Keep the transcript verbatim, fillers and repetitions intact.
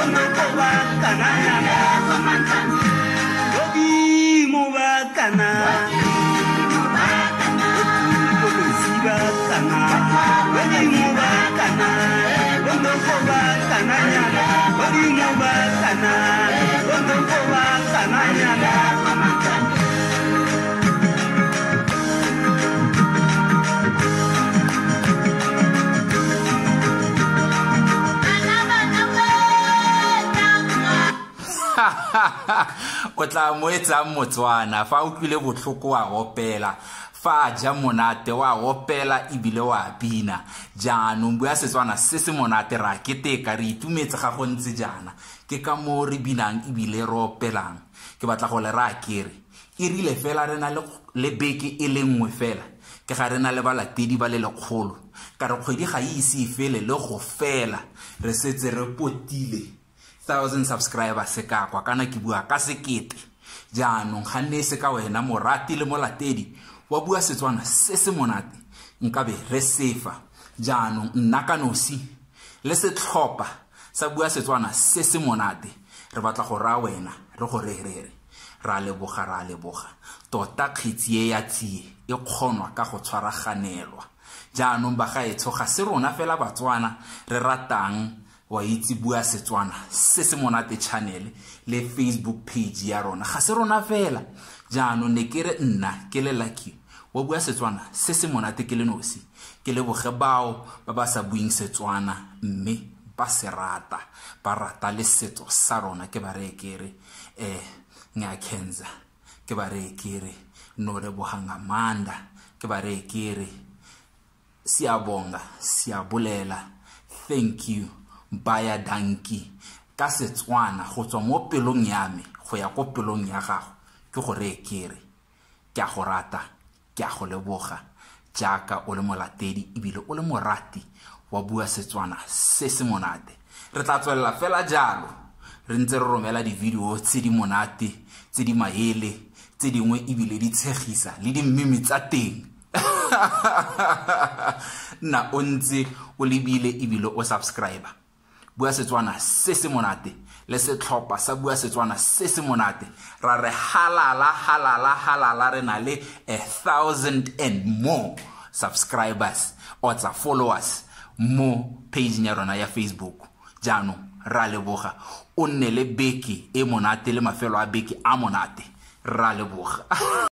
bondo koba kananya Gobi moba kana Gobi siba kana Gobi moba kana bondo koba kananya Gobi moba kana bondo koba kananya o tla moetsa Motswana fa o tlile botlhoko wa gopela fa ja monate wa gopela ibile wa bina jaanong bua Setswana se se monate ra keteka re itumetse ga go ntse jana ke ka mo re binang ibile ro pelang ke batla go le ra kere e rile fela rena le beke e lengwe fela ke ga rena le balatedi ba le lekgolo ka re kgwedi ga isi fele le go fela re setse re potile thousand subscribers se ka kwa kana ke bua ka sekete jaanong ga nne se ka wena morati le molatedi wa bua Setswana se se monate nkabe re sefa jaanong nna ka nosi le se tlhopa sa bua Setswana se se monate re batla go ra wena re go rerere ra leboga ra leboga tota kgitsi e ya tsie e kgonwa ka go tshwaraganelwa jaanong ba ga etshoga se rona fela Batswana re ratang wa itse bua Setswana se se monate channel le Facebook page ya rona ga se rona fela jaanong ne ke re nna ke le lucky wa bua Setswana se se monate ke le nosi ke le boge bao ba ba sa buing Setswana mme ba se rata ba rata le setso sa rona ke ba re kere eh nya Kenza ke ba re kere no re bohanga manda ke ba re kere siabonga siabulela thank you baya danki ka Setswana go tswa mo pelong ya me go ya go pelong ya gago ke go re kere ke a go rata ke a go leboga jaaka o le molatedi ibile o le morati wa bua Setswana se se monate re tla tswela fela jalo re ntse re romela di video tse di monate tse di maele tse dingwe ibile di tshegisa le di mmimi tsa teng na o ntse o lebile ibile o subscribe bua Setswana se se monate le se tlhopa sa bua Setswana se se monate ra re halala halala halala re na le a thousand and more subscribers or tsa followers mo page ya rona ya Facebook jaanong ra leboga o nne le beke e monate le mafelo a beke a monate ra leboga